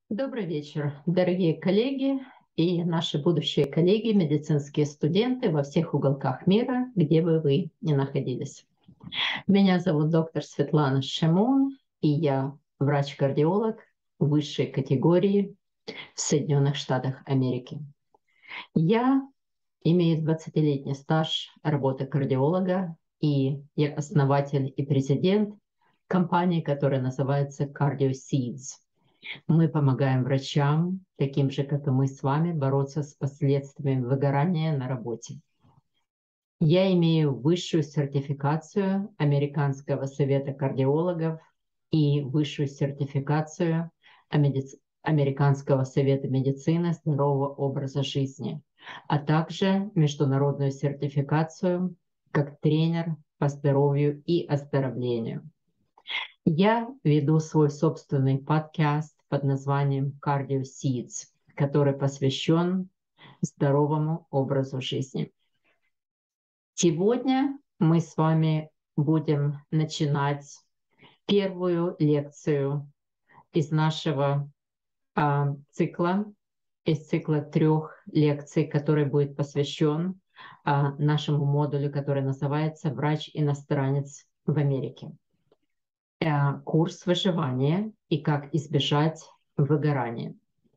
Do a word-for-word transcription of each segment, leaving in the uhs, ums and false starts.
Добрый вечер, дорогие коллеги и наши будущие коллеги, медицинские студенты во всех уголках мира, где бы вы ни находились. Меня зовут доктор Светлана Шимон, и я врач-кардиолог высшей категории в Соединенных Штатах Америки. Я имею двадцатилетний стаж работы кардиолога, и я основатель и президент компании, которая называется CardioSeeds. Мы помогаем врачам, таким же, как и мы с вами, бороться с последствиями выгорания на работе. Я имею высшую сертификацию Американского совета кардиологов и высшую сертификацию Американского совета медицины здорового образа жизни, а также международную сертификацию как тренер по здоровью и оздоровлению. Я веду свой собственный подкаст под названием CardioSeeds, который посвящен здоровому образу жизни. Сегодня мы с вами будем начинать первую лекцию из нашего а, цикла, из цикла трех лекций, который будет посвящен а, нашему модулю, который называется «Врач-иностранец в Америке». Курс выживания и как избежать выгорания.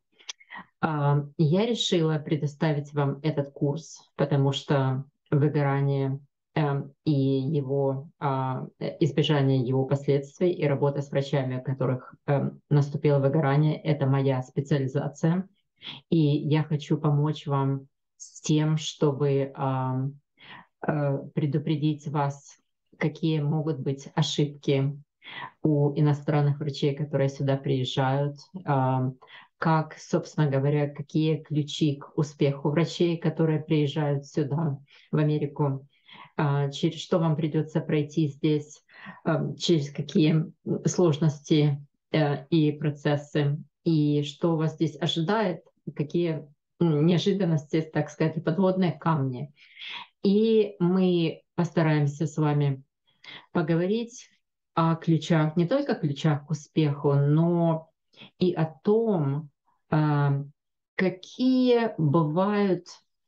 Я решила предоставить вам этот курс, потому что выгорание и его избежание его последствий и работа с врачами, у которых наступило выгорание, это моя специализация. И я хочу помочь вам с тем, чтобы предупредить вас, какие могут быть ошибки у иностранных врачей, которые сюда приезжают, как, собственно говоря, какие ключи к успеху врачей, которые приезжают сюда, в Америку, через что вам придется пройти здесь, через какие сложности и процессы, и что вас здесь ожидает, какие неожиданности, так сказать, подводные камни. И мы постараемся с вами поговорить о ключах, не только ключах к успеху, но и о том, какие бывают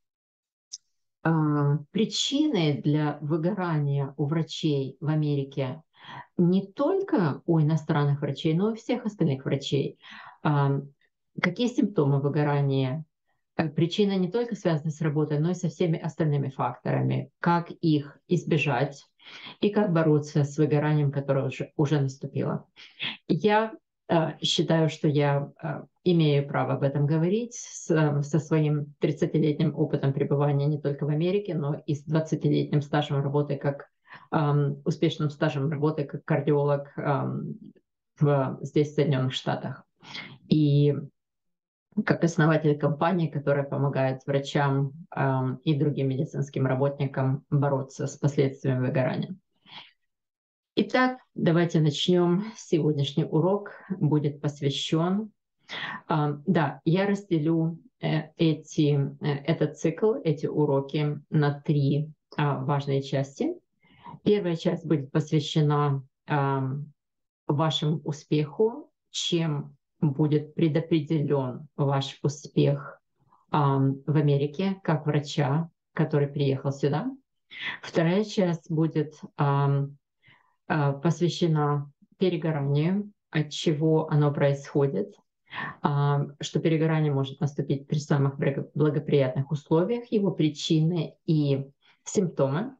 причины для выгорания у врачей в Америке, не только у иностранных врачей, но и у всех остальных врачей. Какие симптомы выгорания? Причины не только связаны с работой, но и со всеми остальными факторами. Как их избежать и как бороться с выгоранием, которое уже, уже наступило. Я э, считаю, что я э, имею право об этом говорить с, э, со своим тридцатилетним опытом пребывания не только в Америке, но и с двадцатилетним стажем работы как э, успешным стажем работы как кардиолог э, в, здесь, в Соединенных Штатах. И как основатель компании, которая помогает врачам э, и другим медицинским работникам бороться с последствиями выгорания. Итак, давайте начнем. Сегодняшний урок будет посвящен. Э, да, я разделю э, эти, э, этот цикл, эти уроки на три э, важные части. Первая часть будет посвящена э, вашему успеху, чем будет предопределен ваш успех э, в Америке как врача, который приехал сюда. Вторая часть будет э, э, посвящена перегоранию, от чего оно происходит, э, что перегорание может наступить при самых благоприятных условиях, его причины и симптомы.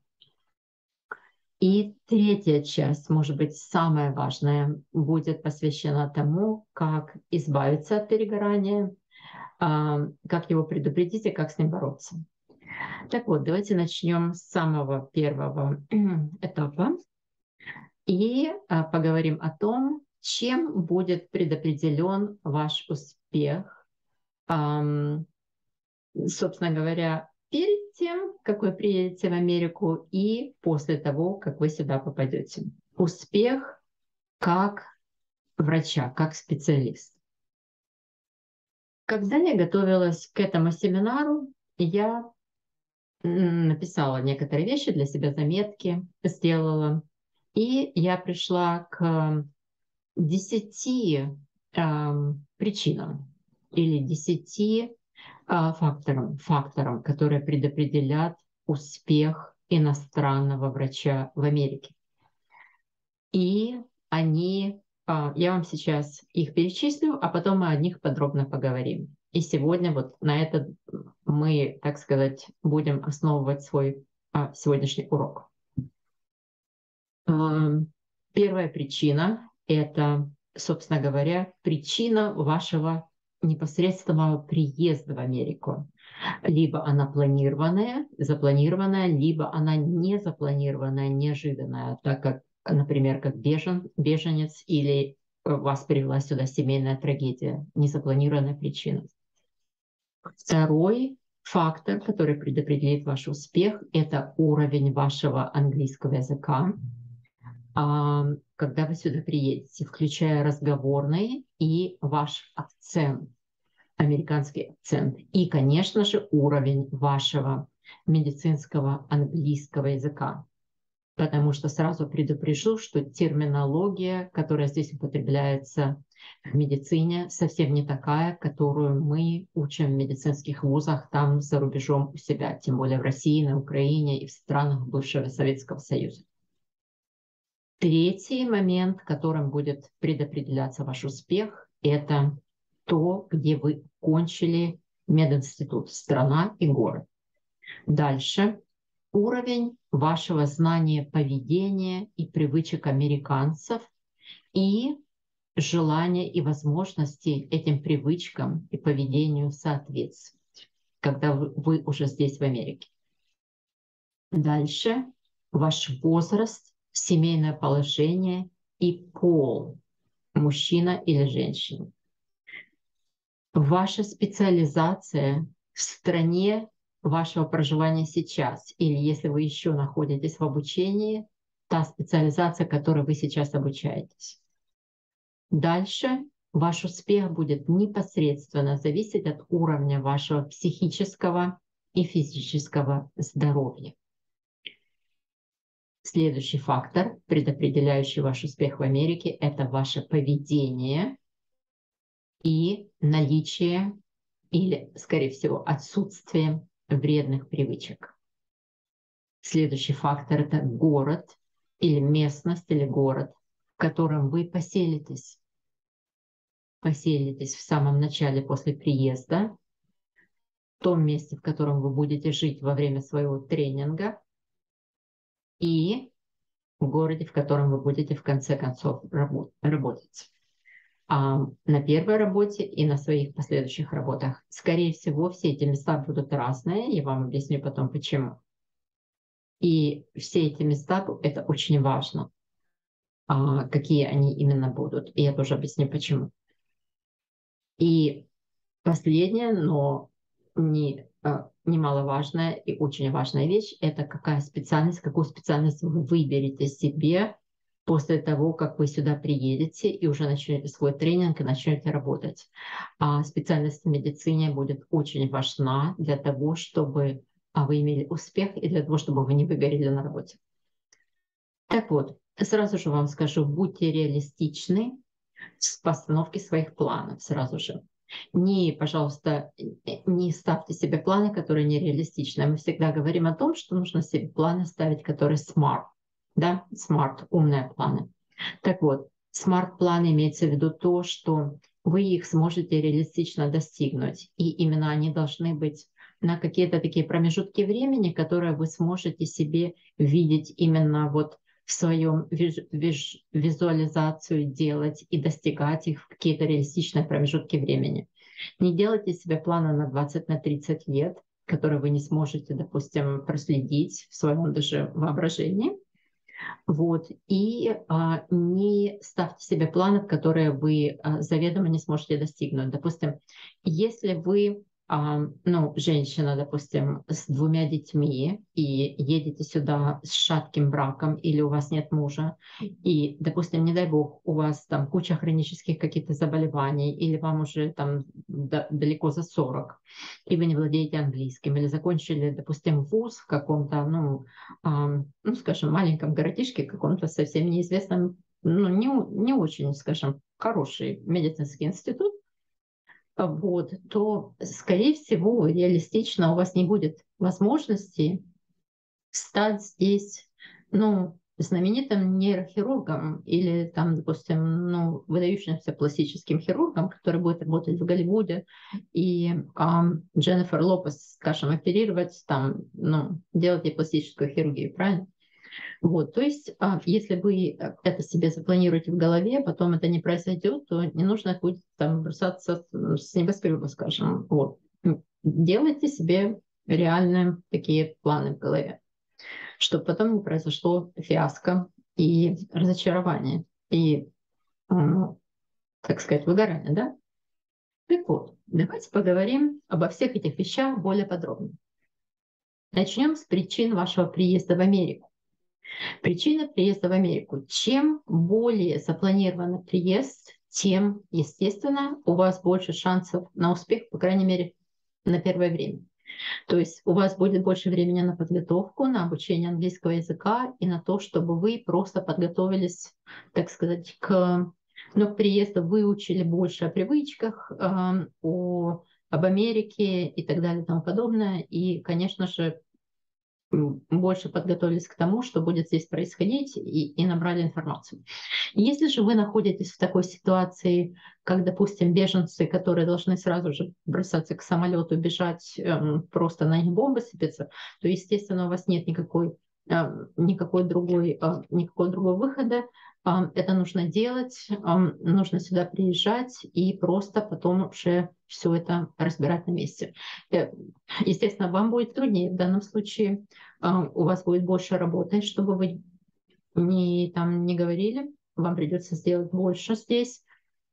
И третья часть, может быть, самая важная, будет посвящена тому, как избавиться от перегорания, как его предупредить и как с ним бороться. Так вот, давайте начнем с самого первого этапа и поговорим о том, чем будет предопределен ваш успех, собственно говоря, перед тем, как вы приедете в Америку, и после того, как вы сюда попадете. Успех как врача, как специалист. Когда я готовилась к этому семинару, я написала некоторые вещи для себя, заметки сделала, и я пришла к десяти э, причинам или десяти э, факторам, факторам, которые предопределят успех иностранного врача в Америке. И они, э, я вам сейчас их перечислю, а потом мы о них подробно поговорим. И сегодня вот на это мы, так сказать, будем основывать свой э, сегодняшний урок. Первая причина — это, собственно говоря, причина вашего непосредственного приезда в Америку. Либо она планированная, запланированная, либо она не запланированная, неожиданная, так как, например, как бежен, беженец или вас привела сюда семейная трагедия, незапланированная причина. Второй фактор, который предопределит ваш успех, это уровень вашего английского языка, когда вы сюда приедете, включая разговорный и ваш акцент, американский акцент. И, конечно же, уровень вашего медицинского английского языка. Потому что сразу предупрежу, что терминология, которая здесь употребляется в медицине, совсем не такая, которую мы учим в медицинских вузах там за рубежом у себя, тем более в России, на Украине и в странах бывшего Советского Союза. Третий момент, которым будет предопределяться ваш успех, это то, где вы кончили мединститут, страна и город. Дальше уровень вашего знания поведения и привычек американцев и желание и возможности этим привычкам и поведению соответствовать, когда вы, вы уже здесь, в Америке. Дальше ваш возраст, семейное положение и пол, мужчина или женщина. Ваша специализация в стране вашего проживания сейчас, или если вы еще находитесь в обучении, та специализация, которой вы сейчас обучаетесь. Дальше ваш успех будет непосредственно зависеть от уровня вашего психического и физического здоровья. Следующий фактор, предопределяющий ваш успех в Америке, это ваше поведение и наличие или, скорее всего, отсутствие вредных привычек. Следующий фактор — это город или местность или город, в котором вы поселитесь. Поселитесь в самом начале после приезда, в том месте, в котором вы будете жить во время своего тренинга, и в городе, в котором вы будете в конце концов работать. А на первой работе и на своих последующих работах. Скорее всего, все эти места будут разные, я вам объясню потом почему. И все эти места, это очень важно, какие они именно будут. И я тоже объясню почему. И последнее, но не, немаловажная и очень важная вещь, это какая специальность, какую специальность вы выберете себе после того, как вы сюда приедете и уже начнете свой тренинг и начнете работать. А специальность в медицине будет очень важна для того, чтобы вы имели успех и для того, чтобы вы не выгорели на работе. Так вот, сразу же вам скажу, будьте реалистичны в постановке своих планов сразу же. Не, пожалуйста, не ставьте себе планы, которые нереалистичны. Мы всегда говорим о том, что нужно себе планы ставить, которые smart. Да, smart, умные планы. Так вот, смарт-план имеется в виду то, что вы их сможете реалистично достигнуть. И именно они должны быть на какие-то такие промежутки времени, которые вы сможете себе видеть именно вот в своем виж, виж, визуализацию делать и достигать их в какие-то реалистичные промежутки времени. Не делайте себе планы на двадцать-тридцать лет, которые вы не сможете, допустим, проследить в своем даже воображении. Вот. И а, не ставьте себе планов, которые вы а, заведомо не сможете достигнуть. Допустим, если вы, а, ну, женщина, допустим, с двумя детьми и едете сюда с шатким браком или у вас нет мужа, и, допустим, не дай бог, у вас там куча хронических каких-то заболеваний или вам уже там да, далеко за сорок, и вы не владеете английским, или закончили, допустим, вуз в каком-то, ну, а, ну, скажем, маленьком городишке, каком-то совсем неизвестном ну, не, не очень, скажем, хороший медицинский институт, вот, то, скорее всего, реалистично у вас не будет возможности стать здесь, ну, знаменитым нейрохирургом или там, допустим, ну, выдающимся пластическим хирургом, который будет работать в Голливуде, и ам, Дженнифер Лопес, скажем, оперировать там, ну, делать ей пластическую хирургию, правильно? Вот, то есть, а, если вы это себе запланируете в голове, потом это не произойдет, то не нужно будет там бросаться с с небоскреба, скажем. Вот. Делайте себе реальные такие планы в голове, чтобы потом не произошло фиаско и разочарование, и, ну, так сказать, выгорание, да? Так вот, давайте поговорим обо всех этих вещах более подробно. Начнем с причин вашего приезда в Америку. Причина приезда в Америку. Чем более запланированный приезд, тем, естественно, у вас больше шансов на успех, по крайней мере, на первое время. То есть у вас будет больше времени на подготовку, на обучение английского языка и на то, чтобы вы просто подготовились, так сказать, к, ну, к приезду, выучили больше о привычках, э, о, об Америке и так далее и тому подобное. И, конечно же, больше подготовились к тому, что будет здесь происходить, и, и набрали информацию. Если же вы находитесь в такой ситуации, как, допустим, беженцы, которые должны сразу же бросаться к самолету, бежать, эм, просто на них бомбы сыпятся, то, естественно, у вас нет никакой, эм, никакой, другой, э, никакого другого выхода. Эм, это нужно делать, эм, нужно сюда приезжать и просто потом уже все это разбирать на месте. Э, естественно, вам будет труднее в данном случае, э, у вас будет больше работы, чтобы вы не, там, не говорили, вам придется сделать больше здесь.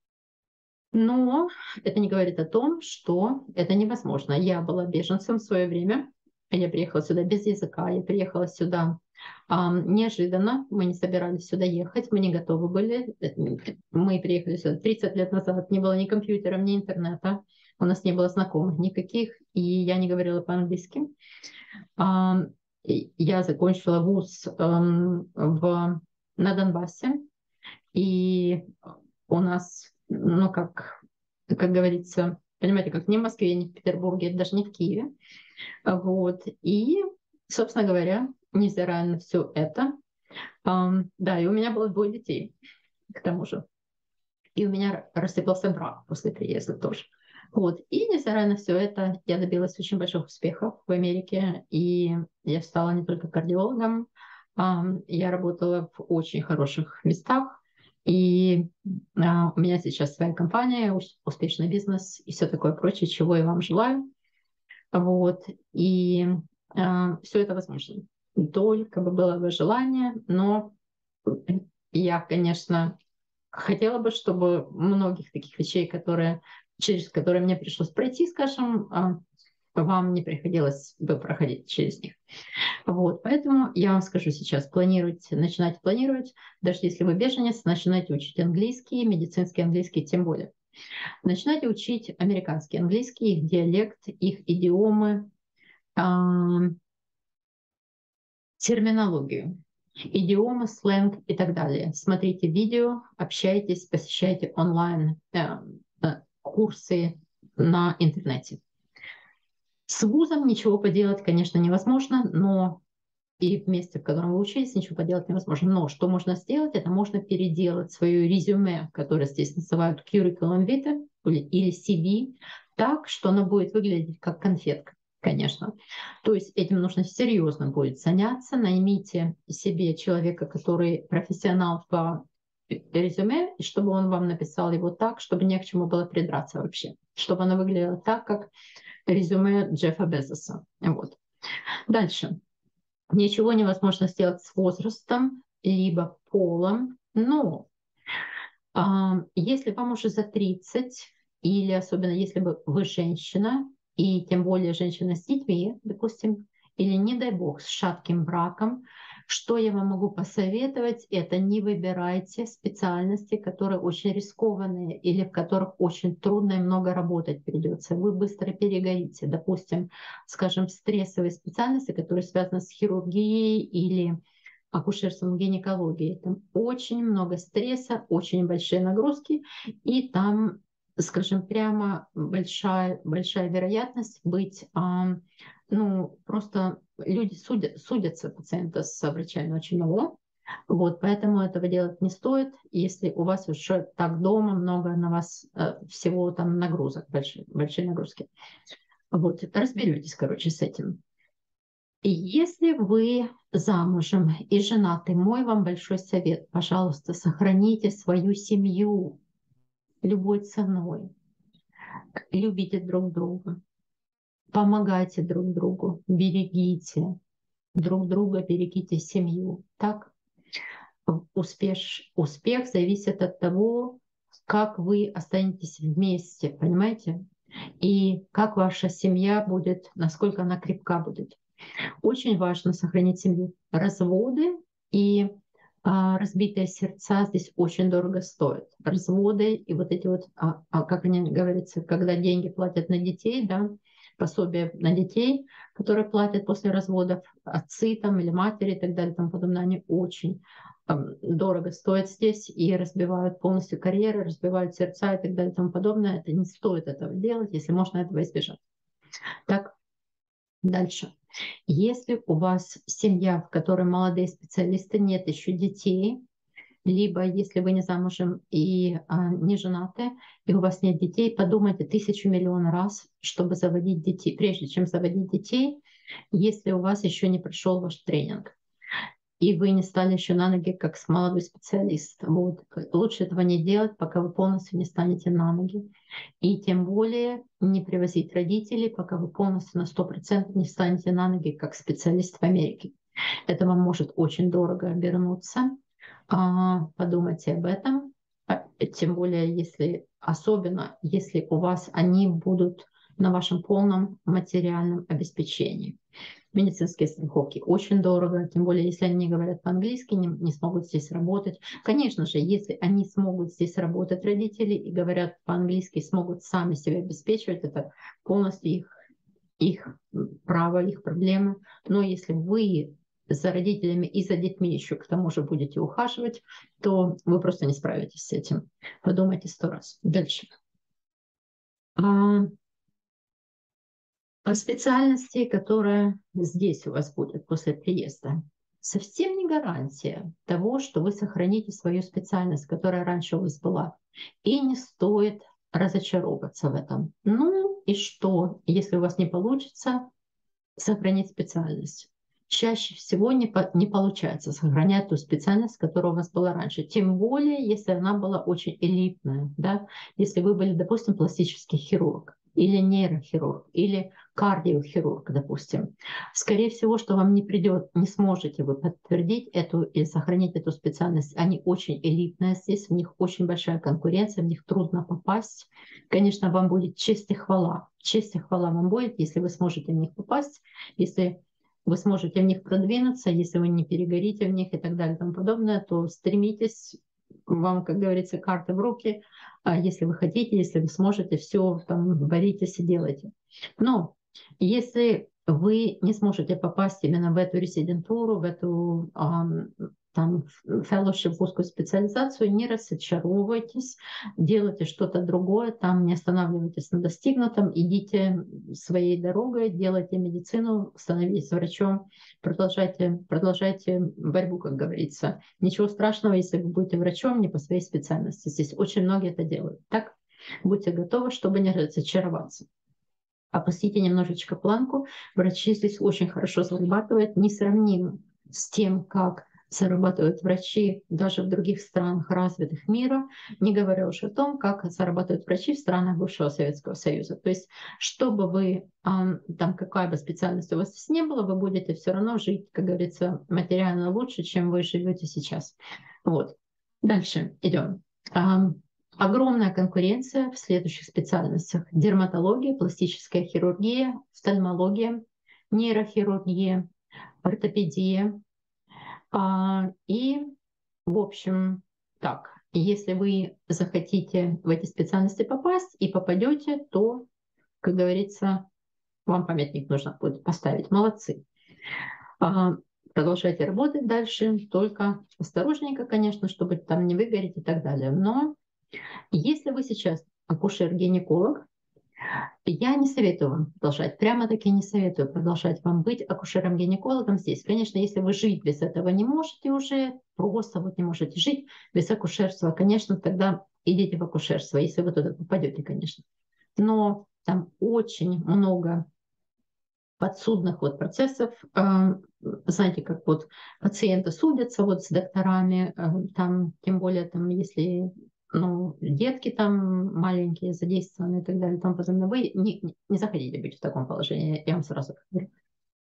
Но это не говорит о том, что это невозможно. Я была беженцем в свое время. Я приехала сюда без языка, я приехала сюда а, неожиданно. Мы не собирались сюда ехать, мы не готовы были. Мы приехали сюда тридцать лет назад, не было ни компьютера, ни интернета, у нас не было знакомых никаких, и я не говорила по-английски. А, я закончила вуз эм, в, на Донбассе, и у нас, ну, как, как говорится, понимаете, как не в Москве, не в Петербурге, даже не в Киеве. Вот. И, собственно говоря, невзирая на все это, эм, да, и у меня было двое детей, к тому же. И у меня рассыпался брак после приезда тоже. Вот. И, несмотря на все это, я добилась очень больших успехов в Америке. И я стала не только кардиологом, ам, я работала в очень хороших местах. И а, у меня сейчас своя компания, ус- успешный бизнес и все такое прочее, чего я вам желаю. Вот. И все это возможно. Только бы было бы желание, но я, конечно, хотела бы, чтобы многих таких вещей, которые, через которые мне пришлось пройти, скажем, а, вам не приходилось бы проходить через них. Вот, поэтому я вам скажу сейчас, планируйте, начинайте планировать, даже если вы беженец, начинайте учить английский, медицинский английский тем более. Начинайте учить американский английский, их диалект, их идиомы, а, терминологию, идиомы, сленг и так далее. Смотрите видео, общайтесь, посещайте онлайн э, э, курсы на интернете. С вузом ничего поделать, конечно, невозможно, но и в месте, в котором вы учились, ничего поделать невозможно. Но что можно сделать, это можно переделать свое резюме, которое здесь называют curriculum vitae или си ви, так, что оно будет выглядеть как конфетка, конечно. То есть этим нужно серьезно будет заняться. Наймите себе человека, который профессионал в резюме, и чтобы он вам написал его так, чтобы не к чему было придраться вообще. Чтобы оно выглядело так, как резюме Джеффа Безоса. Вот. Дальше. Ничего невозможно сделать с возрастом, либо полом. Но а, если вам уже за тридцать, или особенно если вы, вы женщина, и тем более женщина с детьми, допустим, или, не дай бог, с шатким браком, что я вам могу посоветовать, это не выбирайте специальности, которые очень рискованные или в которых очень трудно и много работать придется. Вы быстро перегорите. Допустим, скажем, стрессовые специальности, которые связаны с хирургией или акушерством, гинекологией. Там очень много стресса, очень большие нагрузки, и там, скажем прямо, большая, большая вероятность быть, а, ну, просто люди судят, судятся пациенты с врачами очень много. Вот, поэтому этого делать не стоит, если у вас уже так дома много на вас э, всего там нагрузок, большие, большие нагрузки. Вот, разберетесь, короче, с этим. И если вы замужем и женаты, мой вам большой совет, пожалуйста, сохраните свою семью любой ценой. Любите друг друга, помогайте друг другу, берегите друг друга, берегите семью. Так? Успех, успех зависит от того, как вы останетесь вместе, понимаете? И как ваша семья будет, насколько она крепка будет. Очень важно сохранить семью. Разводы и а, разбитые сердца здесь очень дорого стоят. Разводы и вот эти вот, а, а, как они говорится, когда деньги платят на детей, да, пособие на детей, которые платят после разводов, отцы там или матери и так далее и тому подобное, они очень дорого стоят здесь и разбивают полностью карьеры, разбивают сердца и так далее и тому подобное. Это не стоит этого делать, если можно этого избежать. Так, дальше. Если у вас семья, в которой молодые специалисты, нет еще детей, либо если вы не замужем и а, не женаты, и у вас нет детей, подумайте тысячу миллион раз, чтобы заводить детей, прежде чем заводить детей, если у вас еще не прошел ваш тренинг и вы не стали еще на ноги как молодой специалист. Вот. Лучше этого не делать, пока вы полностью не станете на ноги. И тем более не привозить родителей, пока вы полностью на сто процентов не станете на ноги как специалист в Америке. Это вам может очень дорого обернуться. Подумайте об этом. Тем более, если особенно, если у вас они будут на вашем полном материальном обеспечении. Медицинские страховки очень дорого, тем более, если они не говорят по-английски, не, не смогут здесь работать. Конечно же, если они смогут здесь работать, родители, и говорят по-английски, смогут сами себя обеспечивать, это полностью их, их право, их проблемы. Но если вы за родителями и за детьми еще к тому же будете ухаживать, то вы просто не справитесь с этим. Подумайте сто раз. Дальше. По специальности, которая здесь у вас будет после приезда, совсем не гарантия того, что вы сохраните свою специальность, которая раньше у вас была. И не стоит разочаровываться в этом. Ну и что, если у вас не получится сохранить специальность? Чаще всего не, по, не получается сохранять ту специальность, которая у вас была раньше. Тем более, если она была очень элитная. Да? Если вы были, допустим, пластический хирург, или нейрохирург, или кардиохирург, допустим. Скорее всего, что вам не придет, не сможете вы подтвердить эту и сохранить эту специальность. Они очень элитные здесь, в них очень большая конкуренция, в них трудно попасть. Конечно, вам будет честь и хвала. Честь и хвала вам будет, если вы сможете в них попасть, если вы сможете в них продвинуться, если вы не перегорите в них и так далее и тому подобное, то стремитесь, вам, как говорится, карты в руки, если вы хотите, если вы сможете, все там боритесь и делайте. Но если вы не сможете попасть именно в эту резидентуру, в эту там fellowship, в узкую специализацию, не разочаровывайтесь, делайте что-то другое, там не останавливайтесь на достигнутом, идите своей дорогой, делайте медицину, становитесь врачом, продолжайте, продолжайте борьбу, как говорится. Ничего страшного, если вы будете врачом не по своей специальности. Здесь очень многие это делают. Так, будьте готовы, чтобы не разочароваться. Опустите немножечко планку. Врачи здесь очень хорошо зарабатывают, несравнимо с тем, как зарабатывают врачи даже в других странах развитых мира, не говоря уж о том, как зарабатывают врачи в странах бывшего Советского Союза. То есть, чтобы вы, там какая бы специальность у вас здесь не было, вы будете все равно жить, как говорится, материально лучше, чем вы живете сейчас. Вот. Дальше идем. Огромная конкуренция в следующих специальностях: дерматология, пластическая хирургия, офтальмология, нейрохирургия, ортопедия. И, в общем, так, если вы захотите в эти специальности попасть и попадете, то, как говорится, вам памятник нужно будет поставить. Молодцы. продолжайте работать дальше, только осторожненько, конечно, чтобы там не выгореть и так далее. Но если вы сейчас акушер-гинеколог, я не советую вам продолжать, прямо-таки не советую продолжать вам быть акушером-гинекологом здесь. Конечно, если вы жить без этого не можете уже, просто вот не можете жить без акушерства, конечно, тогда идите в акушерство, если вы туда попадете, конечно. Но там очень много подсудных вот процессов, знаете, как вот пациенты судятся вот с докторами, там, тем более, там, если ну, детки там маленькие задействованы и так далее, там подобное, вы не, не захотите быть в таком положении, я вам сразу говорю.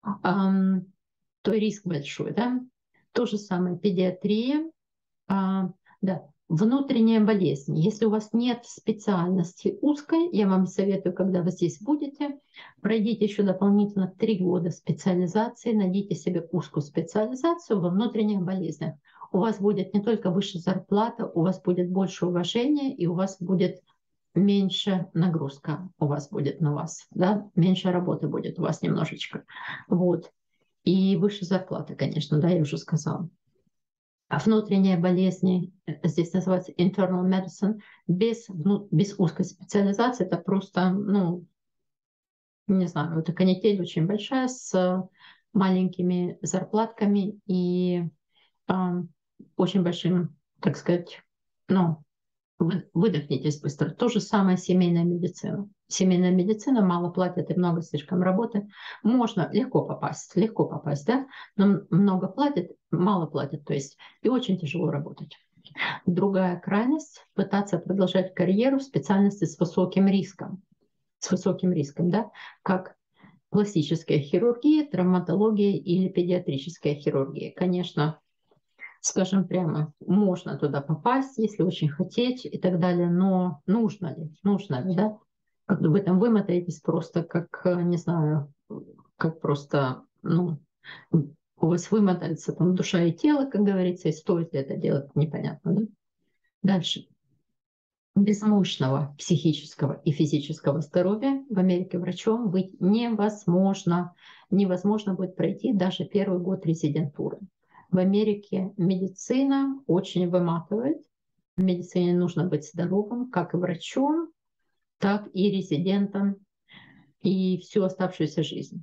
Um, то риск большой, да. То же самое педиатрия, а, да, внутренняя болезнь. Если у вас нет специальности узкой, я вам советую, когда вы здесь будете, пройдите еще дополнительно три года специализации, найдите себе узкую специализацию во внутренних болезнях. У вас будет не только выше зарплата, у вас будет больше уважения, и у вас будет меньше нагрузка у вас будет на вас, да, меньше работы будет у вас немножечко, вот, и выше зарплата, конечно, да, я уже сказала. А внутренние болезни, здесь называется internal medicine, без, ну, без узкой специализации, это просто, ну, не знаю, это канитель очень большая с маленькими зарплатками и э, очень большим, так сказать, ну, выдохнитесь быстро. То же самое семейная медицина. Семейная медицина мало платят и много слишком работы. Можно легко попасть, легко попасть, да, но много платят, мало платят, то есть и очень тяжело работать. Другая крайность – пытаться продолжать карьеру в специальности с высоким риском, с высоким риском, да, как пластическая хирургия, травматология или педиатрическая хирургия. Конечно, скажем прямо, можно туда попасть, если очень хотеть и так далее, но нужно ли? Нужно ли, да? Как вы там вымотаетесь просто как, не знаю, как просто, ну, у вас вымотается там душа и тело, как говорится, и стоит ли это делать, непонятно, да? Дальше. Без мощного психического и физического здоровья в Америке врачом быть невозможно. Невозможно будет пройти даже первый год резидентуры. В Америке медицина очень выматывает. В медицине нужно быть здоровым, как и врачом, так и резидентом, и всю оставшуюся жизнь.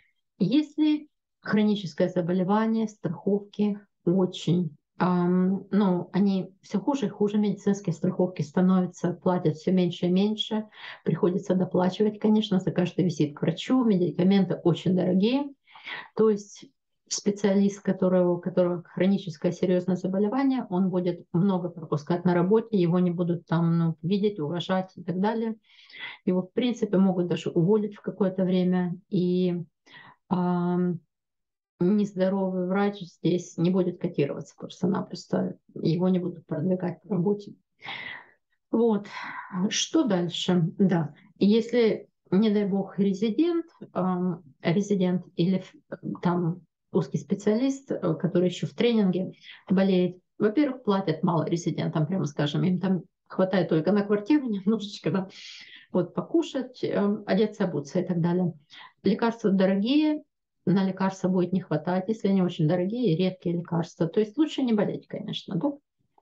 Если хроническое заболевание, страховки очень, эм, ну, они все хуже и хуже, медицинские страховки становятся, платят все меньше и меньше, приходится доплачивать, конечно, за каждый визит к врачу, медикаменты очень дорогие, то есть специалист, которого, у которого хроническое серьезное заболевание, он будет много пропускать на работе, его не будут там ну, видеть, уважать и так далее. Его, в принципе, могут даже уволить в какое-то время. И а, нездоровый врач здесь не будет котироваться просто-напросто. Его не будут продвигать по работе. Вот. Что дальше? Да. Если, не дай бог, резидент, а, резидент или там узкий специалист, который еще в тренинге болеет, во-первых, платят мало резидентам, прямо скажем, им там хватает только на квартиру немножечко, да, вот покушать, одеться, обуться и так далее. Лекарства дорогие, на лекарства будет не хватать, если они очень дорогие, редкие лекарства. То есть лучше не болеть, конечно, да.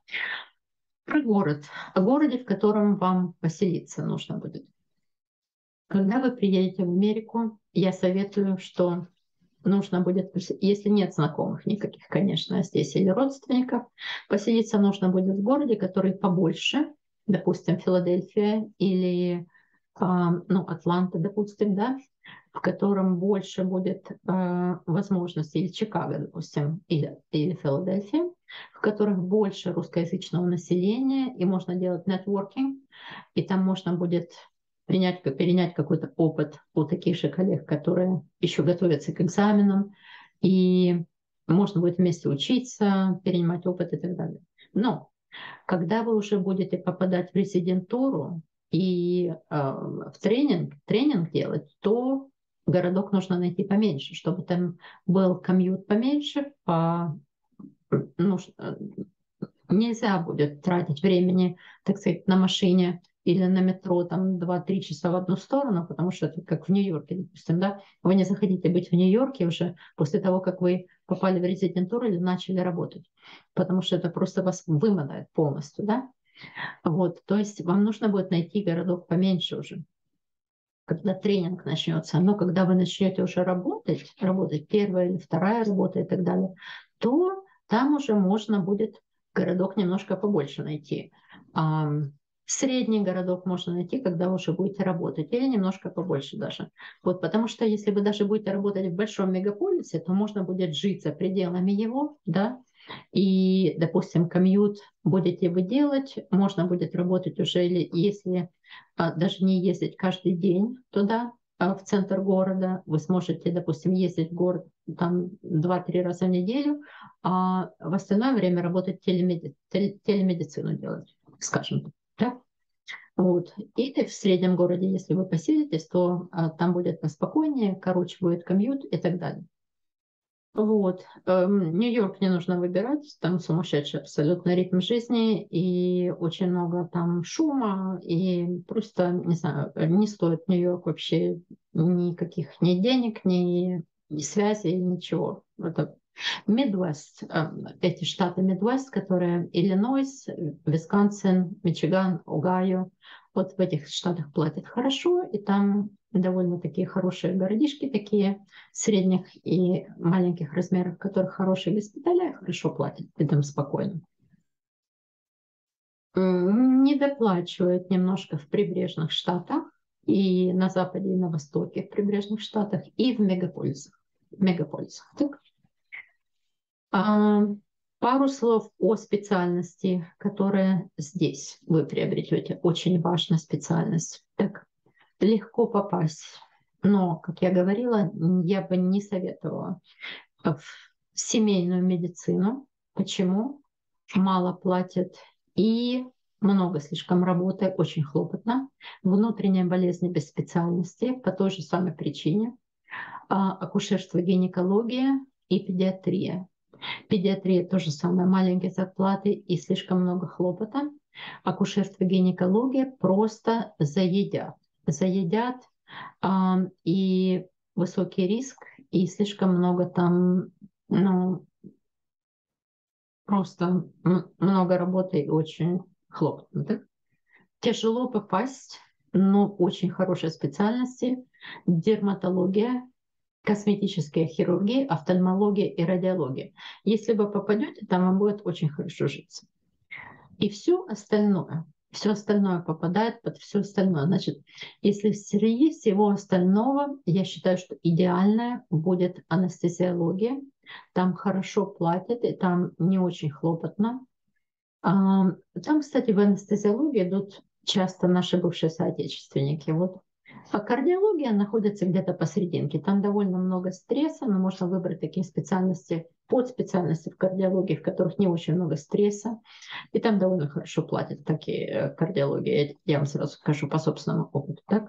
Про город. О городе, в котором вам поселиться нужно будет. Когда вы приедете в Америку, я советую, что нужно будет, если нет знакомых никаких, конечно, здесь или родственников, поселиться нужно будет в городе, который побольше, допустим, Филадельфия или ну, Атланта, допустим, да, в котором больше будет э, возможностей, или Чикаго, допустим, или, или Филадельфия, в которых больше русскоязычного населения, и можно делать нетворкинг, и там можно будет принять, перенять какой-то опыт у таких же коллег, которые еще готовятся к экзаменам, и можно будет вместе учиться, перенимать опыт и так далее. Но когда вы уже будете попадать в резидентуру и э, в тренинг, тренинг делать, то городок нужно найти поменьше, чтобы там был комьют поменьше, по, ну, нельзя будет тратить времени, так сказать, на машине или на метро там два-три часа в одну сторону, потому что это как в Нью-Йорке, допустим, да, вы не захотите быть в Нью-Йорке уже после того, как вы попали в резидентуру или начали работать, потому что это просто вас вымотает полностью, да. Вот, то есть вам нужно будет найти городок поменьше уже, когда тренинг начнется. Но когда вы начнете уже работать, работать первая или вторая работа и так далее, то там уже можно будет городок немножко побольше найти. А средний городок можно найти, когда вы уже будете работать, или немножко побольше даже. Вот, потому что если вы даже будете работать в большом мегаполисе, то можно будет жить за пределами его, да, и, допустим, комьют будете вы делать, можно будет работать уже, или если а, даже не ездить каждый день туда, а, в центр города, вы сможете, допустим, ездить в город там два-три раза в неделю, а в остальное время работать телемеди... телемедицину делать, скажем так. Вот. Или в среднем городе, если вы поселитесь, то а, там будет поспокойнее, короче будет комьют и так далее. Вот. Эм, Нью-Йорк не нужно выбирать, там сумасшедший абсолютно ритм жизни, и очень много там шума, и просто, не знаю, не стоит Нью-Йорк вообще никаких ни денег, ни, ни связей, ничего. Это Мидвест, эти штаты Мидвест, которые Иллинойс, Висконсин, Мичиган, Огайо, вот в этих штатах платят хорошо, и там довольно такие хорошие городишки, такие средних и маленьких размеров, в которых хорошие госпиталя, хорошо платят, и там спокойно. Не доплачивают немножко в прибрежных штатах, и на западе, и на востоке в прибрежных штатах, и в мегаполисах. В мегаполисах. Так? А, пару слов о специальности, которые здесь вы приобретете. Очень важная специальность. Так, легко попасть. Но, как я говорила, я бы не советовала в семейную медицину. Почему? Мало платят и много слишком работы, очень хлопотно. Внутренние болезни без специальности по той же самой причине. А акушерство, гинекология и педиатрия. Педиатрия то же самое, маленькие зарплаты и слишком много хлопота. Акушерство, гинекология просто заедят. Заедят, а, и высокий риск, и слишком много там, ну, просто много работы и очень хлопотно. Да? Тяжело попасть, но очень хорошие специальности. Дерматология, косметическая хирургия, офтальмология и радиология. Если вы попадете, там вам будет очень хорошо житься. И все остальное, все остальное попадает под все остальное. Значит, если среди всего остального, я считаю, что идеальная будет анестезиология. Там хорошо платят, и там не очень хлопотно. Там, кстати, в анестезиологии идут часто наши бывшие соотечественники. Вот. А кардиология находится где-то посерединке. Там довольно много стресса, но можно выбрать такие специальности, подспециальности в кардиологии, в которых не очень много стресса. И там довольно хорошо платят такие кардиологии. Я вам сразу скажу по собственному опыту. Так?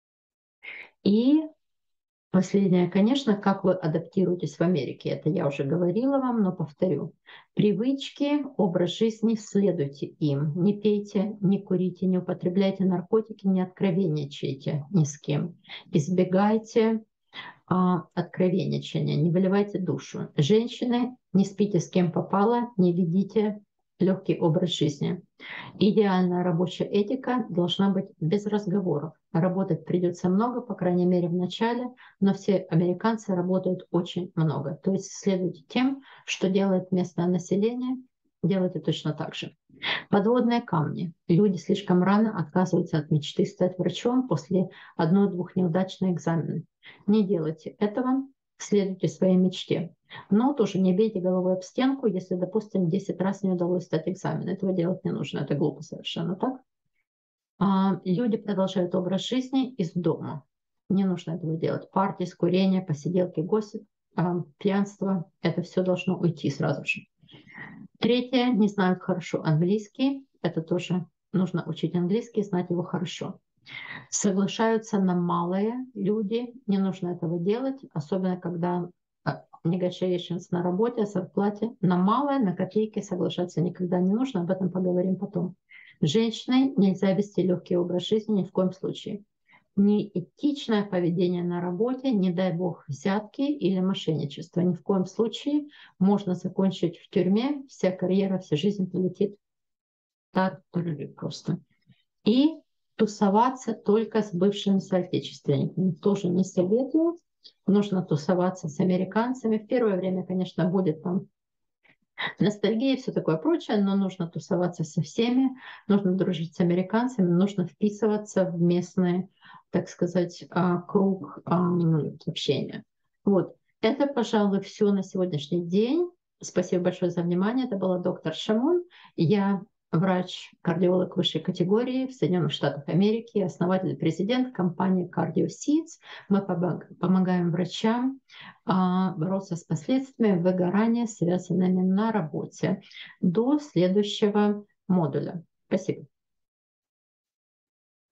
И последнее, конечно, как вы адаптируетесь в Америке. Это я уже говорила вам, но повторю. Привычки, образ жизни, следуйте им. Не пейте, не курите, не употребляйте наркотики, не откровенничайте ни с кем. Избегайте а, откровенничания, не выливайте душу. Женщины, не спите с кем попало, не ведите легкий образ жизни. Идеальная рабочая этика должна быть без разговоров. Работать придется много, по крайней мере в начале, но все американцы работают очень много. То есть следуйте тем, что делает местное население, делайте точно так же. Подводные камни. Люди слишком рано отказываются от мечты стать врачом после одной-двух неудачных экзаменов. Не делайте этого, следуйте своей мечте. Но тоже не бейте головой об стенку, если, допустим, десять раз не удалось сдать экзамен. Этого делать не нужно, это глупо совершенно, так? А люди продолжают образ жизни из дома. Не нужно этого делать. Партии, курение, посиделки, гости, пьянство, это все должно уйти сразу же. Третье, не знают хорошо английский. Это тоже нужно учить английский, знать его хорошо. Соглашаются на малое люди, не нужно этого делать, особенно когда negotiations на работе, зарплате. На малое, на копейки соглашаться никогда не нужно, об этом поговорим потом. Женщиной нельзя вести легкий образ жизни ни в коем случае. Неэтичное поведение на работе, не дай бог взятки или мошенничество. Ни в коем случае можно закончить в тюрьме, вся карьера, вся жизнь полетит. Так просто. И тусоваться только с бывшими соотечественниками тоже не советую. Нужно тусоваться с американцами. В первое время, конечно, будет там ностальгия и все такое прочее, но нужно тусоваться со всеми, нужно дружить с американцами, нужно вписываться в местный, так сказать, а, круг а, общения. Вот. Это, пожалуй, все на сегодняшний день. Спасибо большое за внимание. Это была доктор Шамон. Я врач-кардиолог высшей категории в Соединенных Штатах Америки, основатель, президент компании CardioSeeds. Мы помогаем врачам а, бороться с последствиями выгорания, связанными на работе. До следующего модуля. Спасибо.